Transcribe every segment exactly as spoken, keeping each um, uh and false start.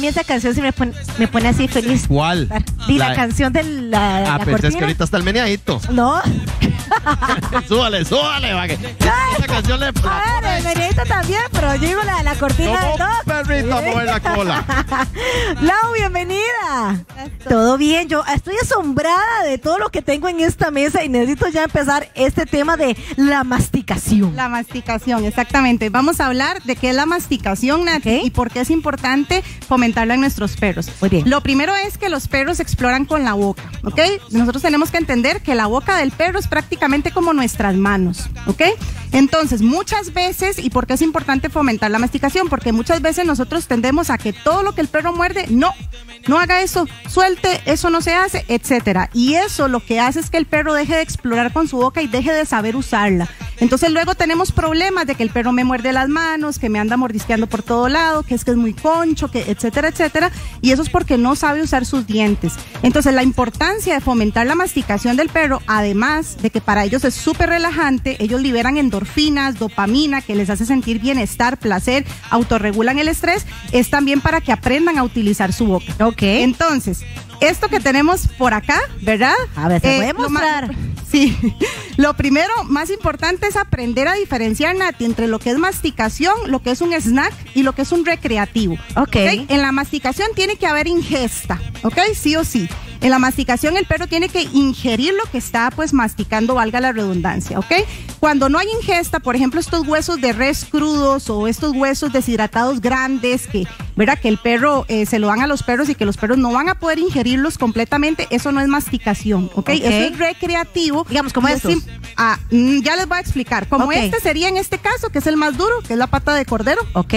mí esa canción se me pone, me pone así feliz. ¿Cuál? Y la, la canción de la, Ah, la pero cortina. es que ahorita está el meneadito. No. súbale, súbale, va que esa canción le... A ver, el meneadito también, pero yo digo la, la cortina Como del dog. perrito a mover la cola. Lau, bienvenida. Todo bien, yo estoy asombrada de todo lo que tengo en esta mesa y necesito ya empezar este tema de la masticación. La masticación, exactamente. Vamos a hablar de qué es la masticación, Nati, Okay. y por qué es importante fomentarla en nuestros perros. Muy bien. Lo primero es que los perros exploran con la boca, ¿ok? Nosotros tenemos que entender que la boca del perro es prácticamente como nuestras manos, ¿ok? Entonces, muchas veces, ¿y por qué es importante fomentar la masticación? Porque muchas veces nosotros tendemos a que todo lo que el perro muerde, no, no haga eso, suelte, eso no se hace, etcétera. Y eso lo que hace es que el perro deje de explorar con su boca y deje de saber usarla. Entonces luego tenemos problemas de que el perro me muerde las manos, que me anda mordisqueando por todo lado, que es que es muy concho, que etcétera, etcétera. Y eso es porque no sabe usar sus dientes. Entonces la importancia de fomentar la masticación del perro, además de que para ellos es súper relajante, ellos liberan endorfinas, dopamina, que les hace sentir bienestar, placer, autorregulan el estrés, es también para que aprendan a utilizar su boca. Ok. Entonces, esto que tenemos por acá, ¿verdad? A ver, ¿se Eh, puede lo ma- mostrar? Sí, lo primero más importante es aprender a diferenciar, Nati, entre lo que es masticación, lo que es un snack y lo que es un recreativo. Ok. En la masticación tiene que haber ingesta, ¿ok? Sí o sí. En la masticación el perro tiene que ingerir lo que está pues masticando, valga la redundancia, ¿ok? Cuando no hay ingesta, por ejemplo, estos huesos de res crudos o estos huesos deshidratados grandes que, ¿verdad? Que el perro eh, se lo dan a los perros y que los perros no van a poder ingerirlos completamente, eso no es masticación, ¿ok? Ok. Eso es recreativo. Digamos, como y es estos. sim- Ah, mm, ya les voy a explicar. Como Ok. este sería en este caso, que es el más duro, que es la pata de cordero. Ok.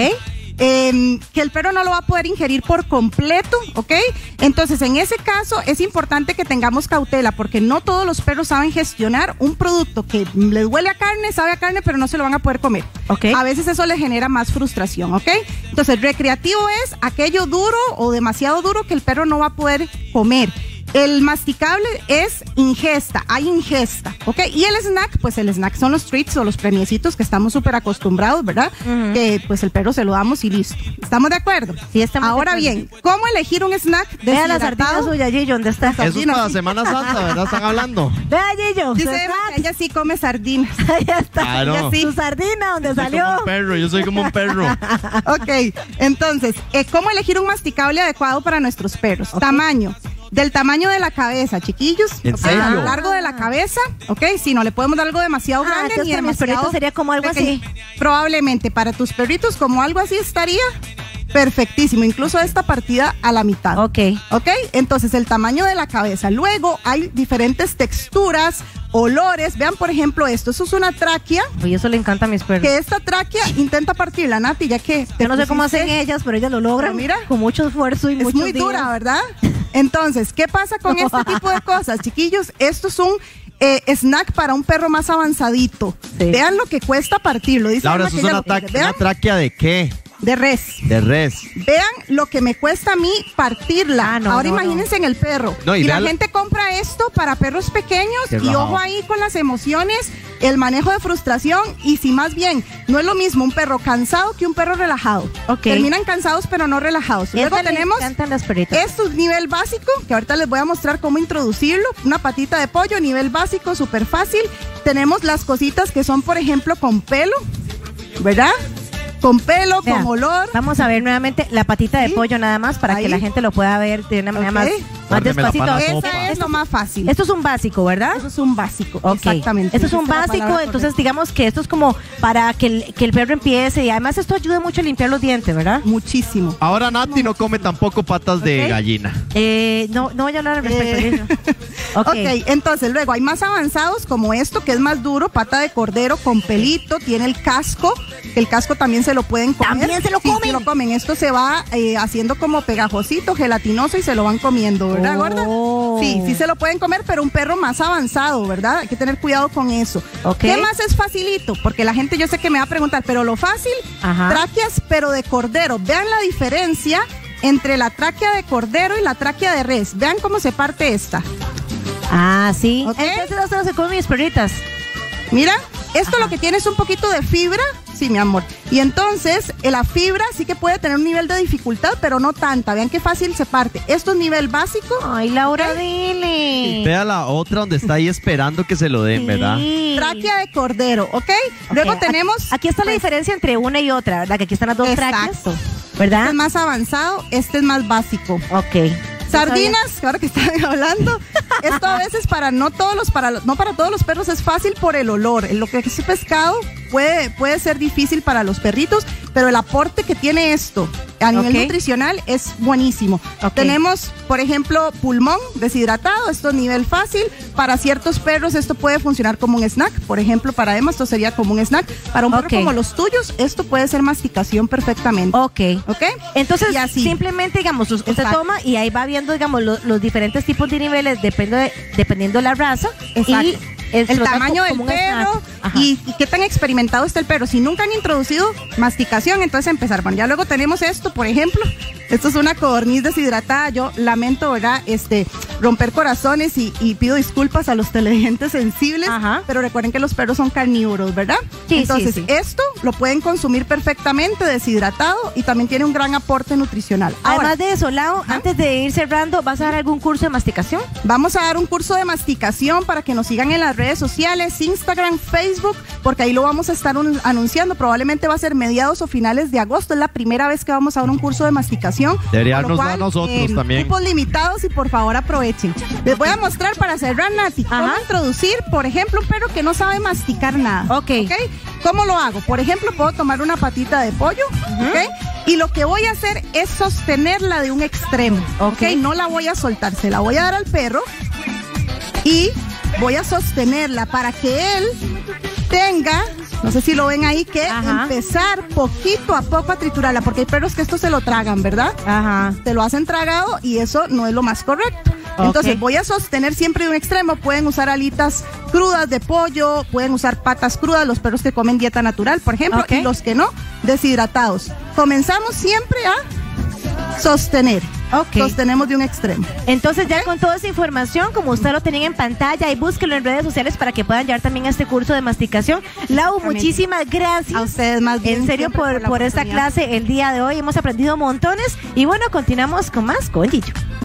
Eh, que el perro no lo va a poder ingerir por completo, ¿ok? Entonces, en ese caso es importante que tengamos cautela porque no todos los perros saben gestionar un producto que les huele a carne, sabe a carne, pero no se lo van a poder comer. Ok. A veces eso le genera más frustración, ¿ok? Entonces, recreativo es aquello duro o demasiado duro que el perro no va a poder comer. El masticable es ingesta, hay ingesta, ¿ok? Y el snack, pues el snack son los treats o los premiecitos que estamos súper acostumbrados, ¿verdad? Uh-huh. Que pues el perro se lo damos y listo. ¿Estamos de acuerdo? Sí, estamos de Ahora acuerdo. bien, ¿cómo elegir un snack Vea la sardina deshidratado? suya, Gillo, ¿dónde está? Eso es Sardina, para sí. Semana Santa, ¿verdad? Están hablando. Vea, Gillo. Dice su Eva snack. que ella sí come sardinas. Ahí está. Claro. Ella sí. Su sardina, ¿dónde Yo soy salió? como un perro, yo soy como un perro. Ok, entonces, eh, ¿cómo elegir un masticable adecuado para nuestros perros? Tamaño. Del tamaño de la cabeza, chiquillos. ¿En ok, serio? A lo largo de la cabeza, ok, si no le podemos dar algo demasiado Ah, grande entonces ni para mis demasiado perritos sería como algo pequeño. así. Probablemente para tus perritos como algo así estaría perfectísimo, incluso esta partida a la mitad. Ok. Ok, entonces el tamaño de la cabeza. Luego hay diferentes texturas, olores. Vean, por ejemplo, esto. Eso es una tráquea. Oye, eso le encanta a mis perros. Que esta tráquea intenta partirla, Nati, ya que te Yo no sé cómo pusiste- hacen ellas, pero ellas lo logran. Pero mira, con mucho esfuerzo y es muchos muy días. dura, ¿verdad? Entonces, ¿qué pasa con este tipo de cosas, chiquillos? Esto es un eh, snack para un perro más avanzadito. Sí. Vean lo que cuesta partirlo. Dice Laura, Emma ¿eso que es ella una, lo- tra- vean, una tráquea de qué? de res. De res. Vean lo que me cuesta a mí partirla. Ah, no, Ahora no, imagínense en el perro. No, y y la vea la- gente compra esto para perros pequeños Qué y rajado. ojo ahí con las emociones, el manejo de frustración y si más bien no es lo mismo un perro cansado que un perro relajado. Ok. Terminan cansados pero no relajados. Luego Esta le tenemos encantan las perritas. esto es nivel básico, que ahorita les voy a mostrar cómo introducirlo. Una patita de pollo, nivel básico, súper fácil. Tenemos las cositas que son, por ejemplo, con pelo, ¿verdad? Con pelo, Vea, con olor. Vamos a ver nuevamente la patita de Sí. pollo nada más para Ahí. que la gente lo pueda ver de una manera Ok. más, más Guárdeme la despacito. pana Esto- sopa. Esa es esto, lo más fácil. esto es un básico, ¿verdad? Eso es un básico, Ok. exactamente. Esto es un Esa la básico, palabra entonces correcta. digamos que esto es como para que el, que el perro empiece y además esto ayuda mucho a limpiar los dientes, ¿verdad? Muchísimo. Ahora Nati no come tampoco patas de Ok. gallina. Eh, no, no voy a hablar al respecto Eh. de eso. Ok, Ok. entonces luego hay más avanzados como esto, que es más duro, pata de cordero con pelito, tiene el casco, que el casco también se lo pueden comer. ¿También se lo Sí, comen? se lo comen. Esto se va eh, haciendo como pegajosito, gelatinoso y se lo van comiendo, ¿verdad, Oh. gorda? Sí, sí se lo pueden comer, pero un perro más avanzado, ¿verdad? Hay que tener cuidado con eso. Ok. ¿Qué más es facilito? Porque la gente yo sé que me va a preguntar, pero lo fácil, Ajá. tráqueas, pero de cordero. Vean la diferencia entre la tráquea de cordero y la tráquea de res. Vean cómo se parte esta. Ah, sí. Ok. Entonces esto se comen mis perritas. Mira, esto lo que tiene es un poquito de fibra, Sí, mi amor. Y entonces, eh, la fibra sí que puede tener un nivel de dificultad, pero no tanta. Vean qué fácil se parte. Esto es nivel básico. Ay, Laura, dile. Vea la otra donde está ahí esperando que se lo den, ¿verdad? Sí. Tráquea de cordero, ¿ok? Luego Ok, tenemos... Aquí, aquí está la pues, diferencia entre una y otra, ¿verdad? Que aquí están las dos tráqueas, Exacto. ¿verdad? Este es más avanzado, este es más básico. Ok. Sardinas, ahora que están hablando, esto a veces para no todos los para no para todos los perros es fácil por el olor. Lo que es pescado puede puede ser difícil para los perritos, pero el aporte que tiene esto a nivel Ok. nutricional es buenísimo. Ok. Tenemos, por ejemplo, pulmón deshidratado, esto es nivel fácil. Para ciertos perros esto puede funcionar como un snack, por ejemplo, para Emma esto sería como un snack. Para un perro Ok. como los tuyos, esto puede ser masticación perfectamente. Ok. ¿Ok? Entonces, Y así. simplemente, digamos, usted Exacto. toma y ahí va viendo, digamos, lo- los diferentes tipos de niveles, depende de- dependiendo de la raza. Exacto. Y es- El lo da tamaño co- del como un snack. perro Ajá. y, y qué tan experimentado está el perro. Si nunca han introducido masticación, entonces empezar. Bueno, ya luego tenemos esto, por ejemplo. Esto es una codorniz deshidratada. Yo lamento, ¿verdad? Este, romper corazones y, y pido disculpas a los televidentes sensibles. Ajá. Pero recuerden que los perros son carnívoros, ¿verdad? Sí, entonces, sí, sí. esto lo pueden consumir perfectamente deshidratado y también tiene un gran aporte nutricional. Ahora, Además de eso, Lau, Ajá. antes de ir cerrando, ¿vas a dar algún curso de masticación? vamos a dar un curso de masticación para que nos sigan en las redes sociales, Instagram, Facebook, porque ahí lo vamos a estar un- anunciando. Probablemente va a ser mediados o finales de agosto. Es la primera vez que vamos a dar un curso de masticación. Debería Con lo darnos cual, a nosotros eh, también. Cupos limitados y por favor aprovechen. Les voy a mostrar para cerrar, Nati, cómo Ajá. introducir, por ejemplo, un perro que no sabe masticar nada. Ok. ¿Cómo lo hago? Por ejemplo, puedo tomar una patita de pollo, ¿ok? Y lo que voy a hacer es sostenerla de un extremo, ¿ok? Ok. No la voy a soltar, se la voy a dar al perro y voy a sostenerla para que él tenga, no sé si lo ven ahí, que Ajá. empezar poquito a poco a triturarla, porque hay perros que esto se lo tragan, ¿verdad? Ajá. Te lo hacen tragado y eso no es lo más correcto. Ok. Entonces voy a sostener siempre de un extremo. Pueden usar alitas crudas de pollo, pueden usar patas crudas, los perros que comen dieta natural, por ejemplo, Ok. y los que no, deshidratados. Comenzamos siempre a sostener. Ok. Sostenemos de un extremo. Entonces, ya con toda esa información, como usted lo tenía en pantalla, y búsquelo en redes sociales para que puedan llegar también a este curso de masticación. Lau, Exactamente. muchísimas gracias. A ustedes más bien. En serio, siempre por, la por esta oportunidad. clase el día de hoy. Hemos aprendido montones. Y bueno, continuamos con más con Gillo.